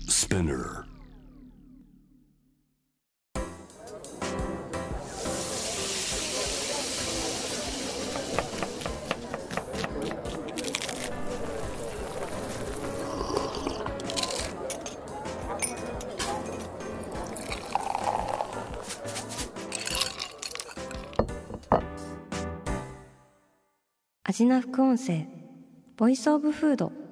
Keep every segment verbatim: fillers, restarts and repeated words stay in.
Spinner. アジナ副音声ボイスオブフード。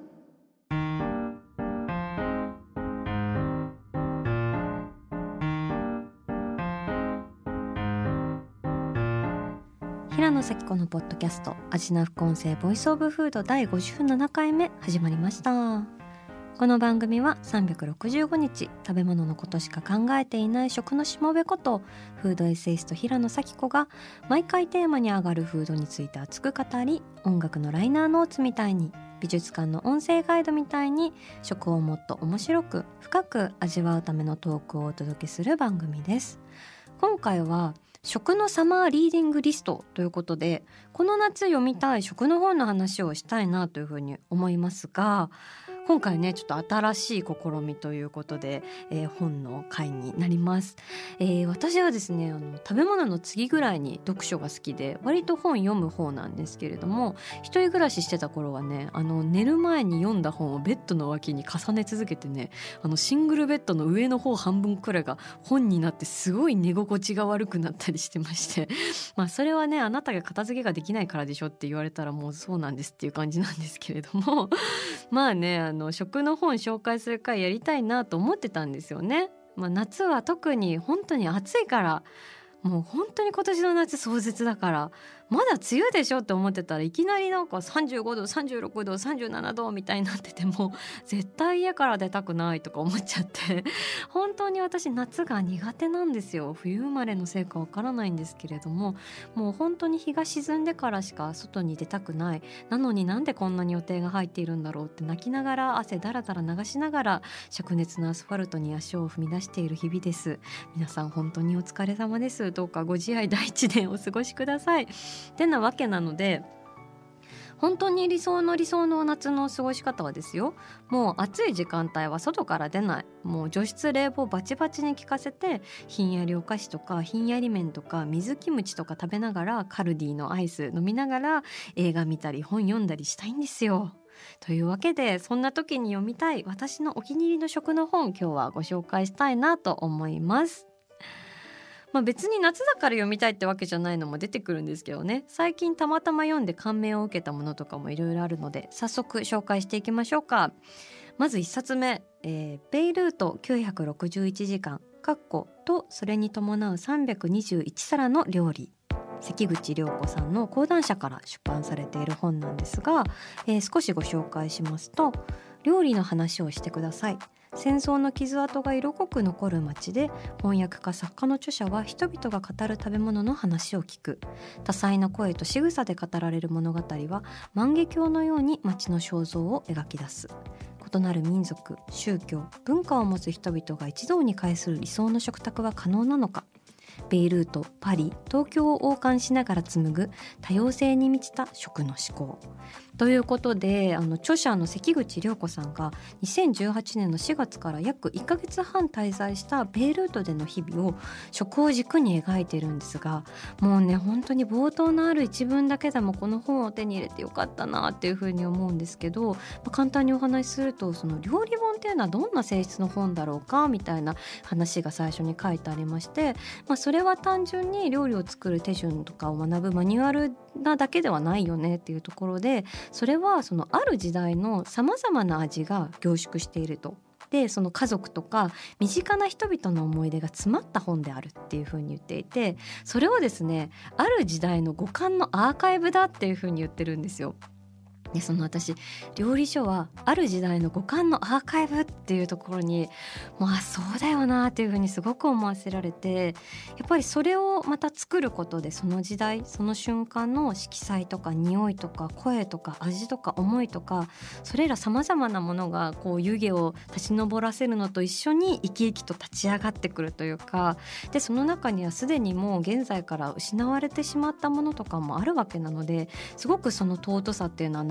平野咲子のポッドキャストアジナ副音声ボイスオブフードだいごじゅうななかいめ始まりました。この番組はさんびゃくろくじゅうごにち食べ物のことしか考えていない食のしもべことフードエッセイスト平野咲子が毎回テーマに上がるフードについて熱く語り、音楽のライナーノーツみたいに美術館の音声ガイドみたいに食をもっと面白く深く味わうためのトークをお届けする番組です。今回は食のサマーリーディングリストということで、この夏読みたい食の本の話をしたいなというふうに思いますが、今回ねちょっと新しい試みということで、えー、本の回になります。えー、私はですねあの食べ物の次ぐらいに読書が好きで割と本読む方なんですけれども、一人暮らししてた頃はねあの寝る前に読んだ本をベッドの脇に重ね続けてね、あのシングルベッドの上の方半分くらいが本になってすごい寝心地が悪くなったりしてましてまあそれはねあなたが片付けができないからでしょって言われたらもうそうなんですっていう感じなんですけれどもまあねあの食の本紹介する回やりたいなと思ってたんですよね。まあ、夏は特に本当に暑いから、もう本当に今年の夏壮絶だからまだ梅雨でしょって思ってたらいきなりなんかさんじゅうごどさんじゅうろくどさんじゅうななどみたいになってて、も絶対家から出たくないとか思っちゃって本当に私夏が苦手なんですよ。冬生まれのせいかわからないんですけれども、もう本当に日が沈んでからしか外に出たくない。なのになんでこんなに予定が入っているんだろうって泣きながら汗だらだら流しながら灼熱のアスファルトに足を踏み出している日々です。皆さん本当にお疲れ様です。どうかご自愛第一年お過ごしくださいってなわけなので、本当に理想の理想の夏の過ごし方はですよ、もう暑い時間帯は外から出ない、もう除湿冷房バチバチに効かせてひんやりお菓子とかひんやり麺とか水キムチとか食べながらカルディのアイス飲みながら映画見たり本読んだりしたいんですよ。というわけでそんな時に読みたい私のお気に入りの食の本、今日はご紹介したいなと思います。まあ、別に夏だから読みたいってわけじゃないのも出てくるんですけどね、最近たまたま読んで感銘を受けたものとかもいろいろあるので早速紹介していきましょうか。まずいっさつめ、えー、ベイルートきゅうひゃくろくじゅういちじかんとそれに伴うさんびゃくにじゅういちさらの料理、関口涼子さんの講談社から出版されている本なんですが、えー、少しご紹介しますと、料理の話をしてください。戦争の傷跡が色濃く残る街で翻訳家作家の著者は人々が語る食べ物の話を聞く。多彩な声と仕草で語られる物語は万華鏡のように街の肖像を描き出す。異なる民族、宗教、文化を持つ人々が一堂に会する理想の食卓は可能なのか。ベイルート、パリ、東京を横断しながら紡ぐ多様性に満ちた食の思考ということで、あの著者の関口涼子さんがにせんじゅうはちねんのしがつから約いっかげつはん滞在したベイルートでの日々を食を軸に描いているんですが、もうね本当に冒頭のある一文だけでもこの本を手に入れてよかったなっていうふうに思うんですけど、まあ、簡単にお話しすると、その料理本っていうのはどんな性質の本だろうかみたいな話が最初に書いてありまして、まあ、それは単純に料理を作る手順とかを学ぶマニュアルなだけではないよねっていうところで、それはそのある時代のさまざまな味が凝縮していると。でその家族とか身近な人々の思い出が詰まった本であるっていうふうに言っていて、それをですねある時代の五感のアーカイブだっていうふうに言ってるんですよ。でその私料理書はある時代の五感のアーカイブっていうところにもうあそうだよなっていうふうにすごく思わせられて、やっぱりそれをまた作ることでその時代その瞬間の色彩とか匂いとか声とか味とか思いとか、それらさまざまなものがこう湯気を立ち上らせるのと一緒に生き生きと立ち上がってくるというか、でその中にはすでにもう現在から失われてしまったものとかもあるわけなので、すごくその尊さっていうのはな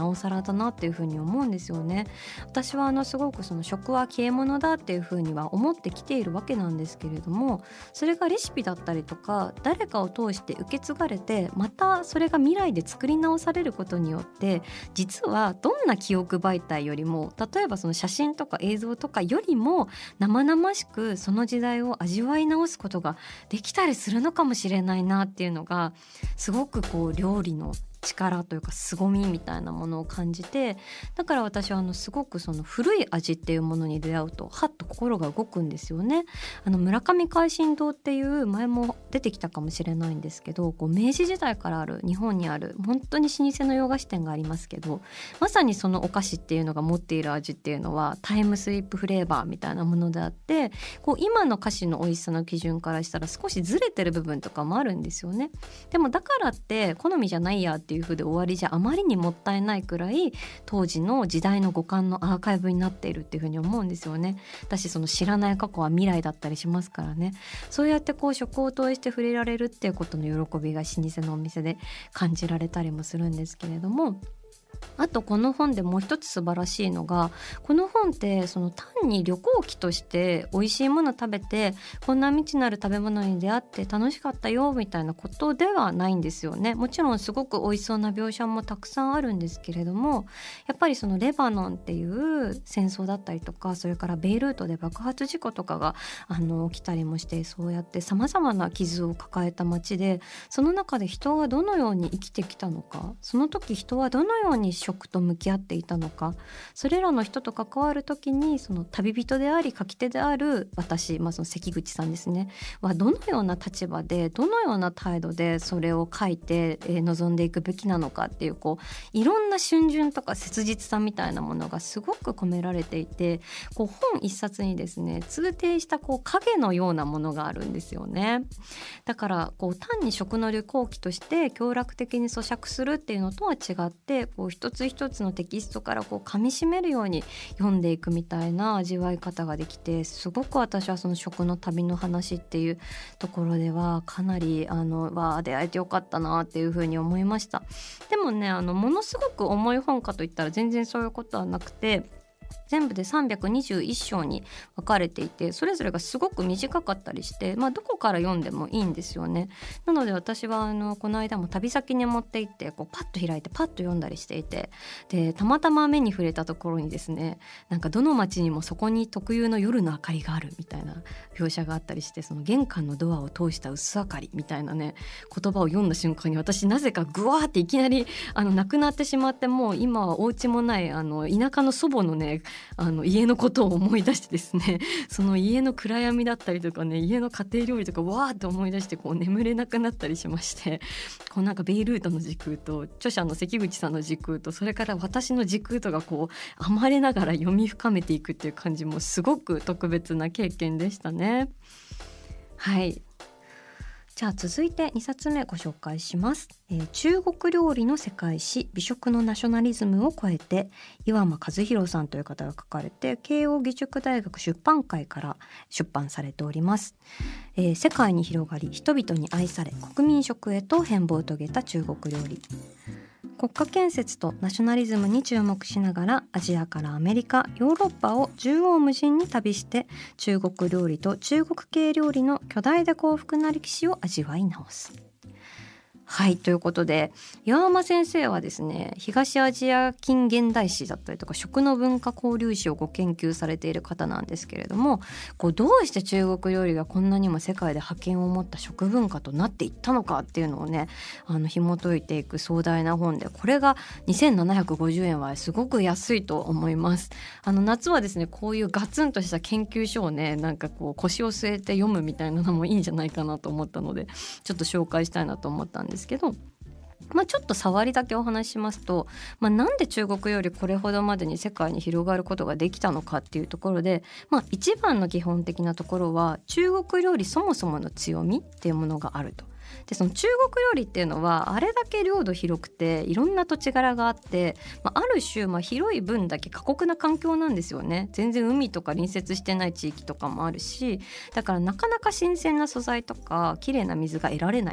おさらだなっていうふうに思うんですよね。私はあのすごくその食は消え物だっていうふうには思ってきているわけなんですけれども、それがレシピだったりとか誰かを通して受け継がれて、またそれが未来で作り直されることによって、実はどんな記憶媒体よりも、例えばその写真とか映像とかよりも生々しくその時代を味わい直すことができたりするのかもしれないなっていうのが、すごくこう料理の力というか凄みみたいなものを感じて、だから私はあのすごくその古い味っていうものに出会うとハッと心が動くんですよね。あの村上海進堂っていう前も出てきたかもしれないんですけど、こう明治時代からある日本にある本当に老舗の洋菓子店がありますけど、まさにそのお菓子っていうのが持っている味っていうのはタイムスリップフレーバーみたいなものであって、こう今の菓子の美味しさの基準からしたら少しずれてる部分とかもあるんですよね。でもだからって好みじゃないやっていう風で終わりじゃあまりにもったいないくらい、当時の時代の五感のアーカイブになっているっていう風に思うんですよね。私その知らない過去は未来だったりしますからね。そうやってこう食を通して触れられるっていうことの喜びが老舗のお店で感じられたりもするんですけれども、あとこの本でもう一つ素晴らしいのが、この本ってその単に旅行記として美味しいもの食べてこんな未知なる食べ物に出会って楽しかったよみたいなことではないんですよね。もちろんすごく美味しそうな描写もたくさんあるんですけれども、やっぱりそのレバノンっていう戦争だったりとか、それからベイルートで爆発事故とかがあの起きたりもして、そうやって様々な傷を抱えた街で、その中で人はどのように生きてきたのか、その時人はどのように食と向き合っていたのか、それらの人と関わる時にその旅人であり書き手である私、まあ、その関口さんですねはどのような立場でどのような態度でそれを書いて、えー、臨んでいくべきなのかっていう、こういろんな逡巡とか切実さみたいなものがすごく込められていて、こう本一冊にですね通底したこう影のようなものがあるんですよね。だからこう単に食の旅行記として享楽的に咀嚼するっていうのとは違って、こう一つ一つのテキストからこう噛み締めるように読んでいくみたいな味わい方ができて、すごく私はその食の旅の話っていうところではかなりあのわー出会えてよかったなっていうふうに思いました。でもね、あのものすごく重い本かといったら全然そういうことはなくて、全部でさんびゃくにじゅういっ章に分かれていて、それぞれがすごく短かったりして、まあ、どこから読んでもいいんですよね。なので私はあのこの間も旅先に持って行ってこうパッと開いてパッと読んだりしていて、でたまたま目に触れたところにですね、なんかどの街にもそこに特有の夜の明かりがあるみたいな描写があったりして、その玄関のドアを通した薄明かりみたいなね言葉を読んだ瞬間に、私なぜかグワーっていきなりあの亡くなってしまって、もう今はお家もないあの田舎の祖母のねあの家のことを思い出してですね、その家の暗闇だったりとかね、家の家庭料理とかわーって思い出して、こう眠れなくなったりしまして、こうなんかベイルートの時空と著者の関口さんの時空と、それから私の時空とがこう編まれながら読み深めていくっていう感じもすごく特別な経験でしたね。はい、じゃあ続いてにさつめご紹介します、えー、中国料理の世界史美食のナショナリズムを超えて、岩間和弘さんという方が書かれて、慶應義塾大学出版会から出版されております。えー、世界に広がり人々に愛され国民食へと変貌を遂げた中国料理。国家建設とナショナリズムに注目しながら、アジアからアメリカ、ヨーロッパを縦横無尽に旅して、中国料理と中国系料理の巨大で幸福な歴史を味わい直す。はい、ということで岩間先生はですね、東アジア近現代史だったりとか食の文化交流史をご研究されている方なんですけれども、こうどうして中国料理がこんなにも世界で覇権を持った食文化となっていったのかっていうのをね、あの紐解いていく壮大な本で、これがにせんななひゃくごじゅうえんはすごく安いと思います。あの夏はですね、こういうガツンとした研究書をね、なんかこう腰を据えて読むみたいなのもいいんじゃないかなと思ったので、ちょっと紹介したいなと思ったんですですけど、まあ、ちょっと触りだけお話ししますと、まあ、なんで中国よりこれほどまでに世界に広がることができたのかっていうところで、まあ、一番の基本的なところは中国料理そもそもの強みっていうものがあると。でその中国料理っていうのはあれだけ領土広くていろんな土地柄があって、まあ、ある種、まあ、広い分だけ過酷な環境なんですよね。全然海とか隣接してない地域とかもあるし、だからなかなか新鮮な素材とか綺麗な水が得られないみたいな。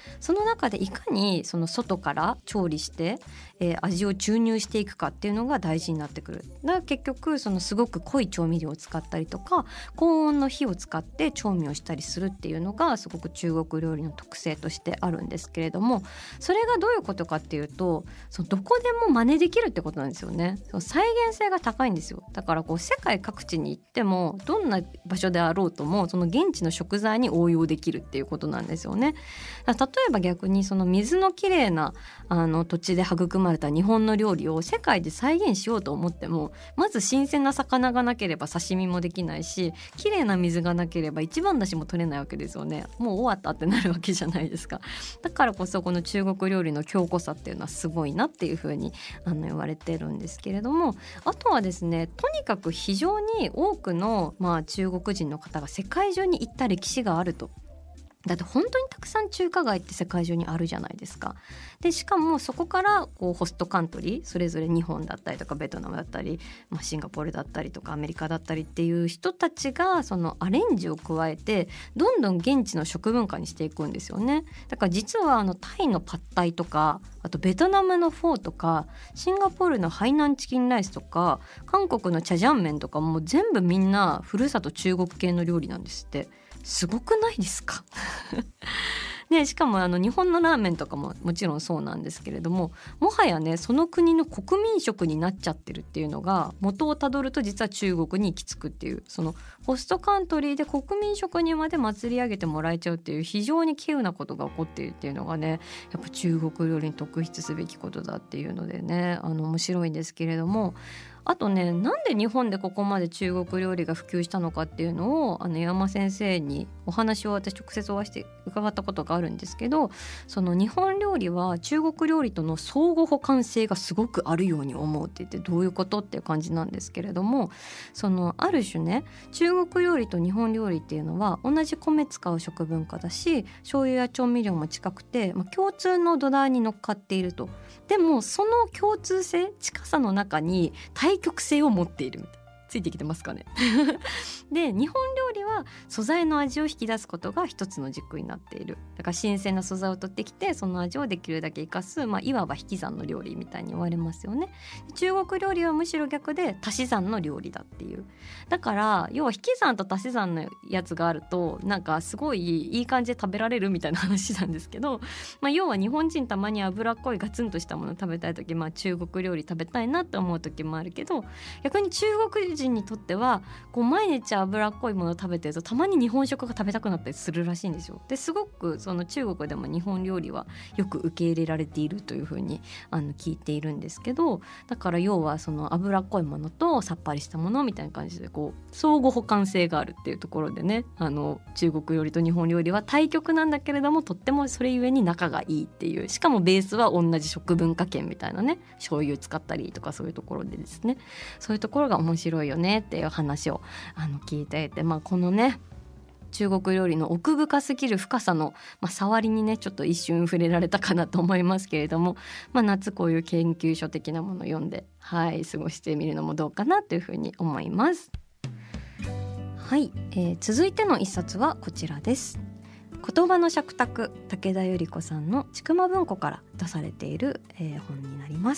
その中でいかにその外から調理して、えー、味を注入していくかっていうのが大事になってくる。だから結局そのすごく濃い調味料を使ったりとか高温の火を使って調味をしたりするっていうのがすごく中国料理の特性としてあるんですけれども、それがどういうことかっていうと、そのどこでも真似できるってことなんですよね。その再現性が高いんですよ。だからこう世界各地に行ってもどんな場所であろうともその現地の食材に応用できるっていうことなんですよね。例えば逆にその水のきれいなあの土地で育まれた日本の料理を世界で再現しようと思っても、まず新鮮な魚がなければ刺身もできないし、きれいな水がなければ一番だしも取れないわけですよね。もう終わったってなるわけじゃないですか。だからこそこの中国料理の強固さっていうのはすごいなっていうふうにあの言われてるんですけれども、あとはですね、とにかく非常に多くの、まあ、中国人の方が世界中に行った歴史があると。だって本当にたくさん中華街って世界中にあるじゃないですか。でしかもそこからこうホストカントリーそれぞれ日本だったりとかベトナムだったり、まあ、シンガポールだったりとかアメリカだったりっていう人たちがそのアレンジを加えてどんどん現地の食文化にしていくんですよね。だから実はあのタイのパッタイとか、あとベトナムのフォーとか、シンガポールのハイナンチキンライスとか、韓国のチャジャン麺とかも全部みんなふるさと中国系の料理なんですって。すごくないですかね、しかもあの日本のラーメンとかももちろんそうなんですけれども、もはやねその国の国民食になっちゃってるっていうのが元をたどると実は中国に行き着くっていう、そのホストカントリーで国民食にまで祭り上げてもらえちゃうっていう非常に稀有なことが起こっているっていうのがね、やっぱ中国料理に特筆すべきことだっていうのでね、あの面白いんですけれども、あとね、なんで日本でここまで中国料理が普及したのかっていうのをあの山先生にお話を私直接お会いして伺ったことがあるんですけど、その日本料理は中国料理との相互補完性がすごくあるように思うって言って、どういうことっていう感じなんですけれども、そのある種ね、中国料理と日本料理っていうのは同じ米使う食文化だし、醤油や調味料も近くて、まあ、共通の土台に乗っかっていると。でもその共通性、近さの中に対極性を持っているみたいな。ついてきてますかねで日本料理は素材の味を引き出すことが一つの軸になっている。だから新鮮な素材を取ってきてその味をできるだけ生かす、まあ、いわば引き算の料理みたいに言われますよね。中国料理はむしろ逆で足し算の料理だっていう。だから要は引き算と足し算のやつがあるとなんかすごいいい感じで食べられるみたいな話なんですけど、まあ、要は日本人たまに脂っこいガツンとしたもの食べたい時、まあ、中国料理食べたいなって思う時もあるけど、逆に中国人にとってはこう毎日脂っこいものを食べてるとたまに日本食が食べたくなったりするらしいんですよ。ですごくその中国でも日本料理はよく受け入れられているというふうにあの聞いているんですけど、だから要はその脂っこいものとさっぱりしたものみたいな感じでこう相互補完性があるっていうところでね、あの中国料理と日本料理は対極なんだけれどもとってもそれゆえに仲がいいっていう、しかもベースは同じ食文化圏みたいなね、醤油使ったりとかそういうところでですね、そういうところが面白いよねっていう話をあの聞いていて、まあ、このね中国料理の奥深すぎる深さの、まあ、触りにねちょっと一瞬触れられたかなと思いますけれども、まあ、夏こういう研究書的なものを読んで、はい、過ごしてみるのもどうかなというふうに思います。はい、えー、続いての一冊はこちらです。言葉の食卓、武田由里子さんのちくま文庫から出されている、えー、本になります。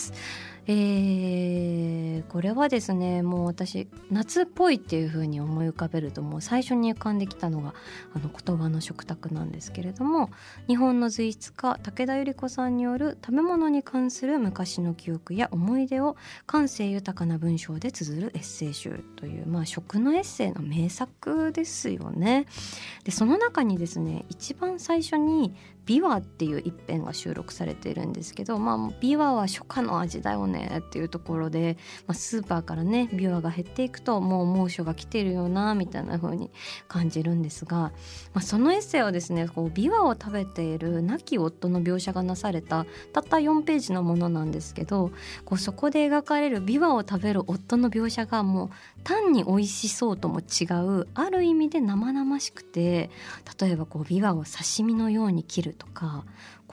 えー、これはですね、もう私夏っぽいっていう風に思い浮かべるともう最初に浮かんできたのがあの言葉の食卓なんですけれども、日本の随筆家武田由里子さんによる食べ物に関する昔の記憶や思い出を感性豊かな文章で綴るエッセイ集という、まあ、食のエッセイの名作ですよね。でその中にですね、一番最初にビワっていう一編が収録されているんですけど、まあ、ビワは初夏の味だよねっていうところで、まあ、スーパーからねビワが減っていくともう猛暑が来てるよなみたいな風に感じるんですが、まあ、そのエッセイはですね、こうビワを食べている亡き夫の描写がなされたたったよんページのものなんですけど、こうそこで描かれるビワを食べる夫の描写がもう単に美味しそうとも違う、ある意味で生々しくて、例えばこうビワを刺身のように切るとか、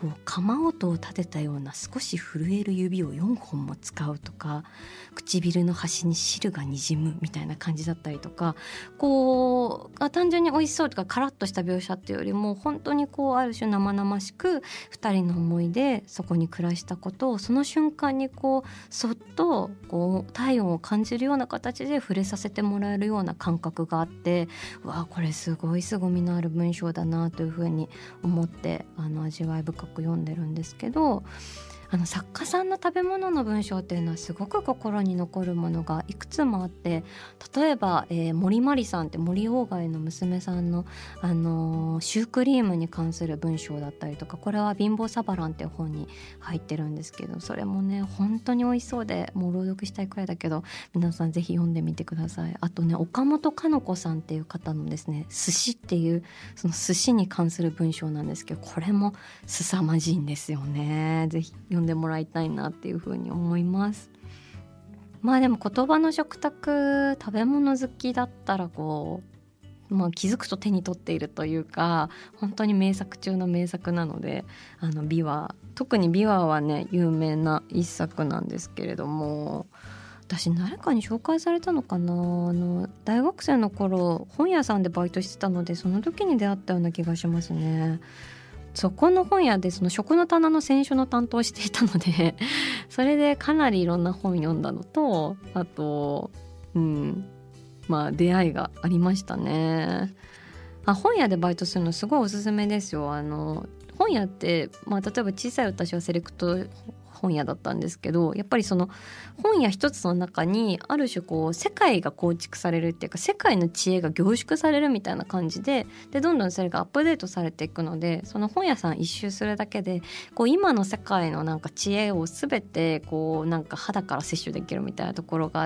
こう鎌音を立てたような少し震える指をよんほんも使うとか、唇の端に汁がにじむみたいな感じだったりとか、こう単純に美味しそうとかカラッとした描写っていうよりも本当にこうある種生々しくふたりの思いでそこに暮らしたことをその瞬間にこうそっとこう体温を感じるような形で触れさせてもらえるような感覚があって、うわこれすごい凄みのある文章だなというふうに思ってあの味わい深く読んでるんですけど、あの作家さんの食べ物の文章っていうのはすごく心に残るものがいくつもあって、例えば、えー、森まりさんって森鴎外の娘さんの、あのー、シュークリームに関する文章だったりとか、これは貧乏サバランっていう本に入ってるんですけど、それもね本当に美味しそうでもう朗読したいくらいだけど、皆さんぜひ読んでみてください。あとね、岡本かの子さんっていう方のですね、寿司っていうその寿司に関する文章なんですけど、これも凄まじいんですよね。ぜひ読んでもらいたいなっていうふうに思います。まあでも言葉の食卓、食べ物好きだったらこう、まあ、気づくと手に取っているというか、本当に名作中の名作なので、あのビワ、特にビワはね有名な一作なんですけれども、私誰かに紹介されたのかな、あの大学生の頃本屋さんでバイトしてたので、その時に出会ったような気がしますね。そこの本屋でその食の棚の選書の担当をしていたのでそれでかなりいろんな本読んだのと、あとうんまあ出会いがありましたね。あ、本屋でバイトするのすごいおすすめですよ。あの本屋って、まあ、例えば小さい私はセレクト本屋だったんですけど、やっぱりその本屋一つの中にある種こう世界が構築されるっていうか、世界の知恵が凝縮されるみたいな感じで、でどんどんそれがアップデートされていくので、その本屋さん一周するだけでこう今の世界のなんか知恵を全てこうなんか肌から摂取できるみたいなところがあって、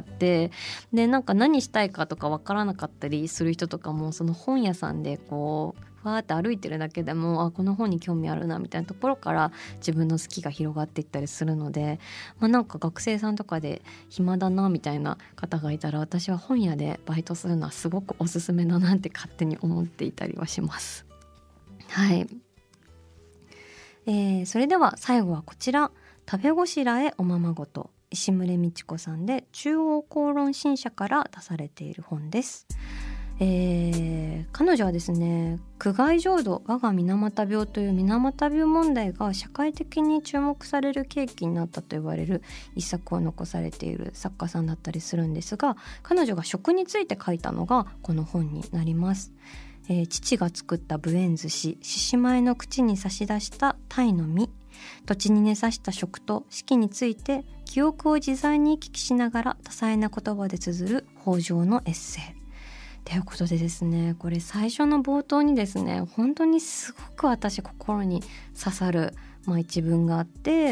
でなんか何したいかとか分からなかったりする人とかも、その本屋さんでこうわーって歩いてるだけでも、あこの本に興味あるなみたいなところから自分の好きが広がっていったりするので、まあ、なんか学生さんとかで暇だなみたいな方がいたら、私は本屋でバイトするのはすごくおすすめだなって勝手に思っていたりはします。はい、えー、それでは最後はこちら、食べごしらえおままごと、石牟礼道子さんで中央公論新社から出されている本です。えー、彼女はですね、苦害浄土我が水俣病という水俣病問題が社会的に注目される契機になったと言われる一作を残されている作家さんだったりするんですが、彼女が食について書いたのがこの本になります。えー、父が作った無縁寿司、獅子舞の口に差し出した鯛の身、土地に根ざした食と四季について記憶を自在に行き来しながら多彩な言葉で綴る北条のエッセイということでですね、これ最初の冒頭にですね、本当にすごく私心に刺さる、まあ、一文があって、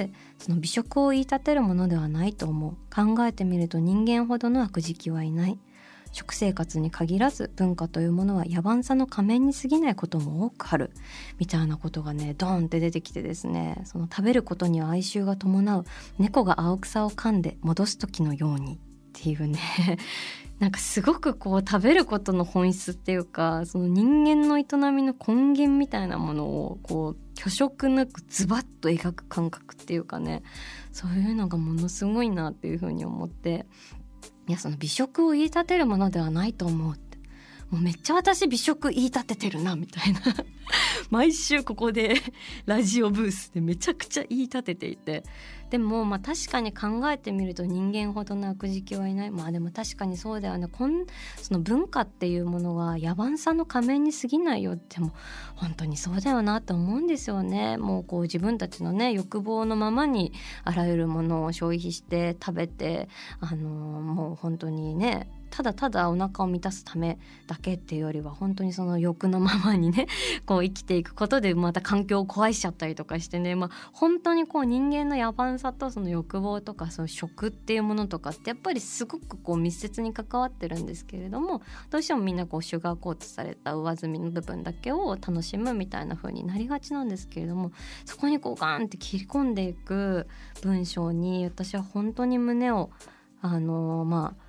その美食を言い立てるものではないと思う、考えてみると人間ほどの悪食はいない、食生活に限らず文化というものは野蛮さの仮面に過ぎないことも多くある、みたいなことがねドーンって出てきてですね、その食べることには哀愁が伴う、猫が青草を噛んで戻す時のようにっていうねなんかすごくこう食べることの本質っていうか、その人間の営みの根源みたいなものをこう虚飾なくズバッと描く感覚っていうかね、そういうのがものすごいなっていうふうに思って、いやその美食を言い立てるものではないと思うって、もうめっちゃ私美食言い立ててるなみたいな毎週ここでラジオブースでめちゃくちゃ言い立てていて、でもまあ確かに考えてみると人間ほどの悪食はいない、まあでも確かにそうだよね、こんその文化っていうものは野蛮さの仮面に過ぎないよって、も本当にそうだよなと思うんですよね。もうこう自分たちのね欲望のままにあらゆるものを消費して食べて、あのー、もう本当にねただただお腹を満たすためだけっていうよりは、本当にその欲のままにねこう生きていくことでまた環境を壊しちゃったりとかしてね、まあ、本当にこう人間の野蛮さとその欲望とかその食っていうものとかってやっぱりすごくこう密接に関わってるんですけれども、どうしてもみんなこうシュガーコートされた上澄みの部分だけを楽しむみたいな風になりがちなんですけれども、そこにこうガーンって切り込んでいく文章に私は本当に胸をあのー、まあ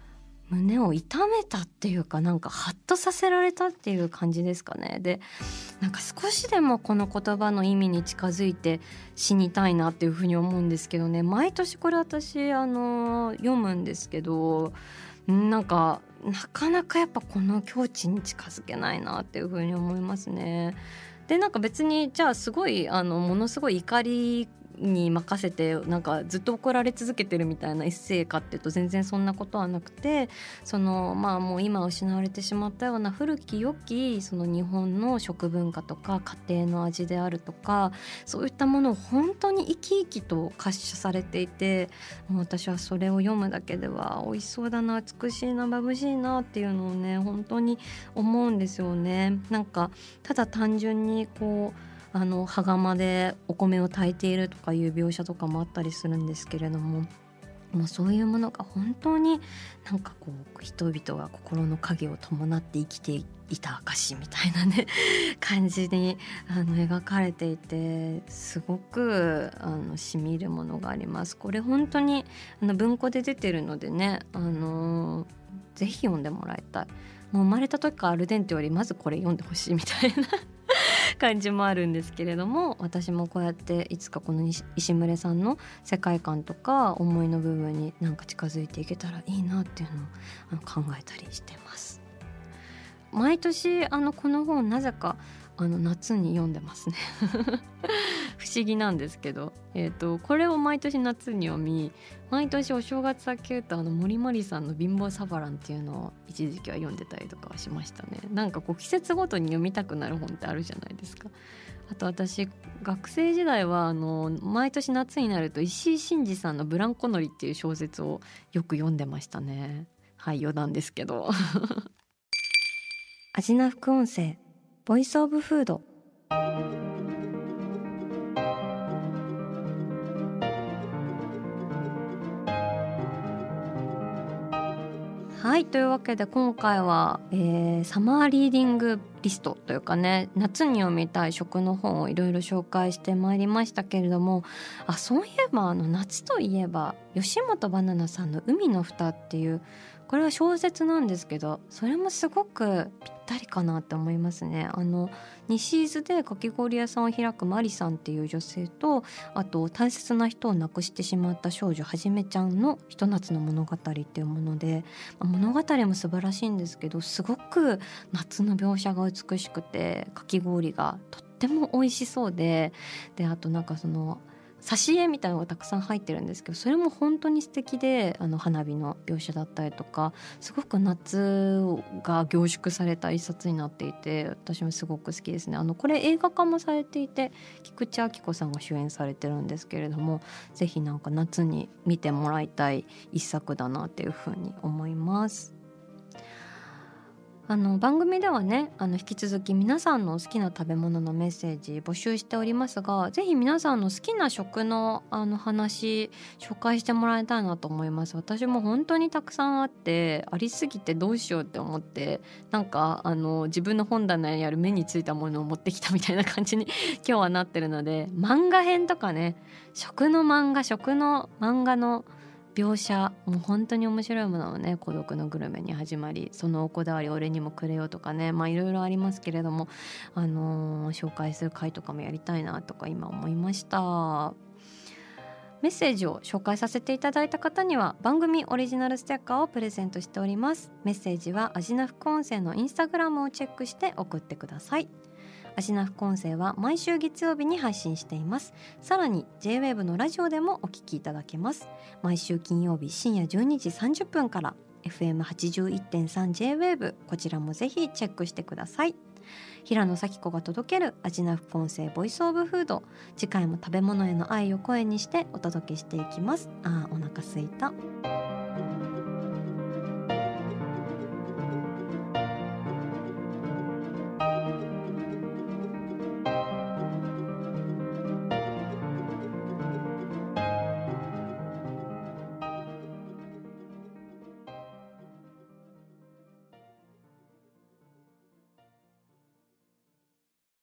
胸を痛めたっていうか、なんかハッとさせられたっていう感じですかね。でなんか少しでもこの言葉の意味に近づいて死にたいなっていうふうに思うんですけどね。毎年これ私あの読むんですけど、なんかなかなかやっぱこの境地に近づけないなっていうふうに思いますね。でなんか別にじゃあすごいあのものすごい怒りに任せてなんかずっと怒られ続けてるみたいなエッセイかっていうと全然そんなことはなくて、そのまあもう今失われてしまったような古き良きその日本の食文化とか家庭の味であるとか、そういったものを本当に生き生きと可視されていて、もう私はそれを読むだけでは美味しそうだな、美しいな、眩しいなっていうのをね本当に思うんですよね。なんかただ単純にこうあの羽釜でお米を炊いているとかいう描写とかもあったりするんですけれども、もうそういうものが本当になんかこう人々が心の影を伴って生きていた証みたいなね感じにあの描かれていて、すごくあの染み入るものがあります。これ本当にあの文庫で出てるのでね、あのぜひ読んでもらいたい。もう生まれた時からアルデンテよりまずこれ読んでほしいみたいな感じもあるんですけれども、私もこうやっていつかこの石牟礼さんの世界観とか思いの部分になんか近づいていけたらいいなっていうのをあの考えたりしてます。毎年あのこの本なぜかあの夏に読んでますね不思議なんですけど、えーと、これを毎年夏に読み、毎年お正月明けるとあの森まりさんの貧乏サバランっていうのを一時期は読んでたりとかはしましたね。なんかこう季節ごとに読みたくなる本ってあるじゃないですか。あと私学生時代はあの毎年夏になると石井真嗣さんのブランコ乗りっていう小説をよく読んでましたね。はい余談ですけどアジナ副音声ボイスオブフード。はいというわけで今回は、えー、サマーリーディングリストというかね、夏に読みたい食の本をいろいろ紹介してまいりましたけれども、あそういえばあの夏といえば吉本ばななさんの海の蓋っていう、これは小説なんですけど、それもすごくぴったりかなって思いますね。あの西伊豆でかき氷屋さんを開くマリさんっていう女性と、あと大切な人を亡くしてしまった少女はじめちゃんのひと夏の物語っていうもので、物語も素晴らしいんですけど、すごく夏の描写が美しくて、かき氷がとっても美味しそうで、であとなんかその挿絵みたいなのがたくさん入ってるんですけど、それも本当に素敵で、あの花火の描写だったりとか、すごく夏が凝縮された一冊になっていて、私もすごく好きですね。あのこれ映画化もされていて、菊池亜希子さんが主演されてるんですけれども、ぜひなんか夏に見てもらいたい一作だなっていうふうに思います。あの番組ではね、あの引き続き皆さんの好きな食べ物のメッセージ募集しておりますが、ぜひ皆さんの好きな食のあの話紹介してもらいたいなと思います。私も本当にたくさんあって、ありすぎてどうしようって思って、なんかあの自分の本棚にある目についたものを持ってきたみたいな感じに今日はなってるので、漫画編とかね、食の漫画食の漫画の描写もう本当に面白いものをね、孤独のグルメに始まり、そのおこだわり俺にもくれよとかね、まあいろいろありますけれども、あのー、紹介する回とかもやりたいなとか今思いました。メッセージを紹介させていただいた方には番組オリジナルステッカーをプレゼントしております。メッセージはアジナ副音声のインスタグラムをチェックして送ってください。アジナ副音声は毎週月曜日に配信しています。さらに ジェイウェーブ のラジオでもお聞きいただけます。毎週金曜日深夜じゅうにじさんじゅっぷんから エフエムはちじゅういってんさん ジェイウェーブ、 こちらもぜひチェックしてください。平野咲子が届けるアジナ副音声ボイスオブフード、次回も食べ物への愛を声にしてお届けしていきます。あーお腹すいた。